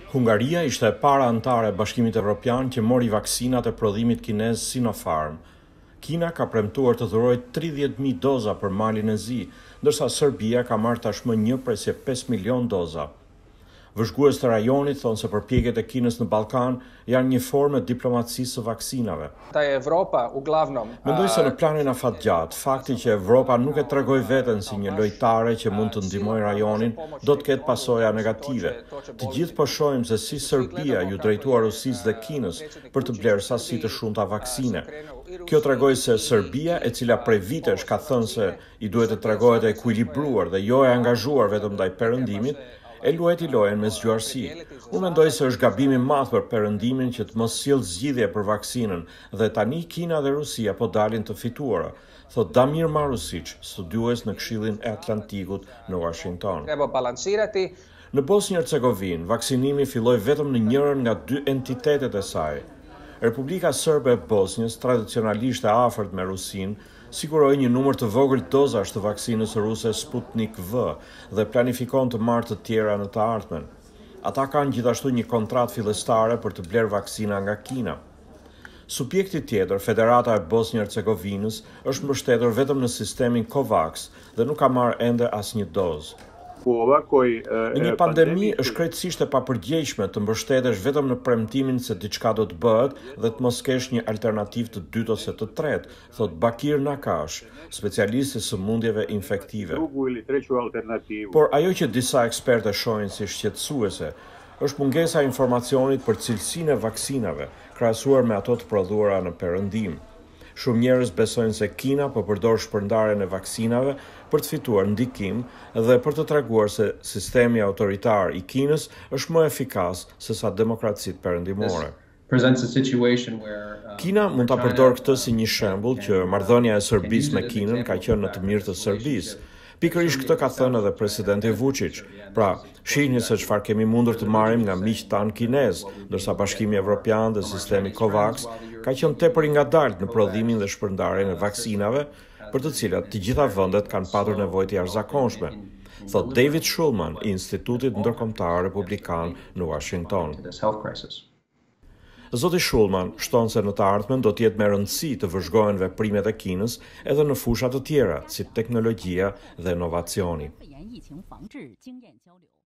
Hungaria ishte e para antare e Bashkimit Evropian që mori vaksinat e prodhimit kinez Sinopharm. Kina ka premtuar të dhurojë 30.000 doza për Malin e Zi, ndërsa Serbia ka marrë tashmë 1,5 milion doza. Vëzhgues të rajonit thonë se përpjekjet e Kinës në Ballkan janë një formë diplomacisë së vaksinave. Mendoj se në planin afatgjat, fakti që Evropa nuk e tregoi veten si një lojtare që mund të ndihmojë rajonin, do të ketë pasoja negative. Të gjithë po shohim se si Serbia ju drejtua Rusisë dhe Kinës për të blerë sasi të shumta vaksine. Kjo tregoi se Serbia, e cila prej vitesh ka thënë se i duhet të tregohet e ekuilibruar dhe jo e angazhuar vetëm ndaj perëndimit, e luajti lojën me zgjuarsi. Unë mendoj se është gabim i madh për perëndimin që të mos sjellë zgjidhje për vaksinën dhe tani Kina dhe Rusia po dalin të fituara, thot Damir Marusic, studiues në Këshillin e Atlantikut në Washington. Në Bosnjë-Hercegovinë, vaksinimi filloi vetëm në njërin nga 2 entitetet e saj. Republika Serbe e Bosnjës, tradicionalisht e afërt me Rusinë, siguroi një numër të vogël dozash të vaksinës ruse Sputnik V dhe planifikon të marrë të tjera në të ardhmen. Ata kanë gjithashtu një kontratë fillestare për të blerë vaksina nga Kina. Subjekti tjetër, Federata e Bosnjë-Hercegovinës, është mbështetur vetëm në sistemin COVAX dhe nuk ka marrë ende asnjë dozë. Në një pandemi është krejtësisht e papërgjegjshme të mbështetesh vetëm në premtimin se diçka do të bëhet dhe të mos kesh një alternativë të dytë ose të tretë, thot Bakir Nakash, specialist i sëmundjeve infektive. Por ajo që disa ekspertë shohin si shqetësuese është mungesa e informacionit për cilësinë e vaksinave, krahasuar me ato të prodhuara në perëndim. Shumë njerëz besojnë se Kina po përdor shpërndarjen e vaksinave për të fituar ndikim dhe për të treguar se sistemi autoritar i Kinës është më efikas se sa demokracitë perëndimore. Kina mund ta përdorë këtë si një shembull që marrëdhënia e Serbisë me Kinën ka qenë në të mirë të Serbisë. Pikërisht këtë ka thënë edhe presidenti Vučić. Pra, shihni se çfarë kemi mundur të marrim nga miqtë tanë kinez, ndërsa Bashkimi Evropian dhe sistemi COVAX ka qenë tepër i ngadalt në prodhimin dhe shpërndarjen e vaksinave, për të cilat të gjitha vendet kanë patur nevojë të jashtëzakonshme, thot David Shulman i Institutit Ndërkombëtar Republikan në Washington. Zoti Shulman shton se në të ardhmen do të jetë me rëndësi të vëzhgohen veprimet e Kinës edhe në fusha të tjera, si teknologjia dhe inovacioni.